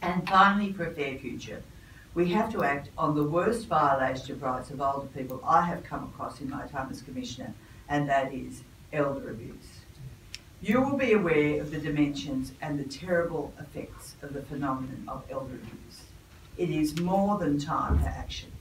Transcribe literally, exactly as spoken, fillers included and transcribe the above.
And finally, for a fair future, we have to act on the worst violation of rights of older people I have come across in my time as Commissioner, and that is elder abuse. You will be aware of the dimensions and the terrible effects of the phenomenon of elder abuse. It is more than time for action.